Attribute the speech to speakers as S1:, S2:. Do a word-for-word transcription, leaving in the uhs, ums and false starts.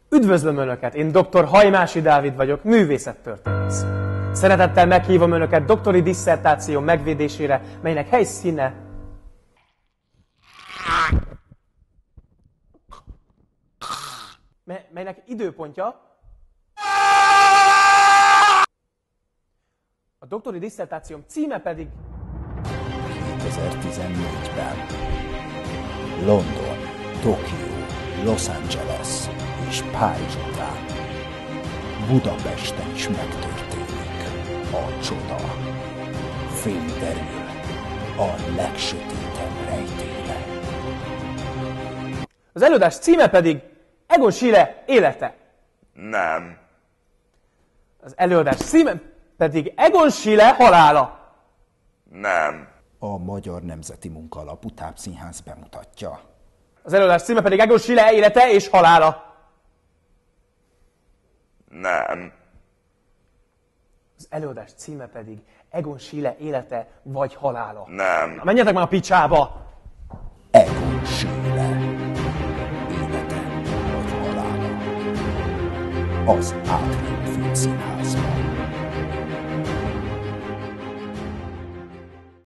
S1: Üdvözlöm Önöket, én doktor Hajmási Dávid vagyok, művészettörténész. Szeretettel meghívom Önöket doktori disszertáció megvédésére, melynek helyszíne... melynek időpontja... A doktori disszertációm címe pedig...
S2: kétezer-tizennégyben London, Tokió, Los Angeles és Párizs után Budapesten is megtörténik a csoda. Fény derül a legsötétebb rejtére.
S1: Az előadás címe pedig Egon Schiele élete.
S3: Nem.
S1: Az előadás címe pedig Egon Schiele halála.
S3: Nem.
S2: A Magyar Nemzeti Munkalapú Tápszínház bemutatja.
S1: Az előadás címe pedig Egon Schiele élete és halála.
S3: Nem.
S1: Az előadás címe pedig Egon Schiele élete vagy halála.
S3: Nem.
S1: Na, menjetek már a picsába!
S2: Egon Schiele élete vagy halála. Az Átrium Filmszínházban.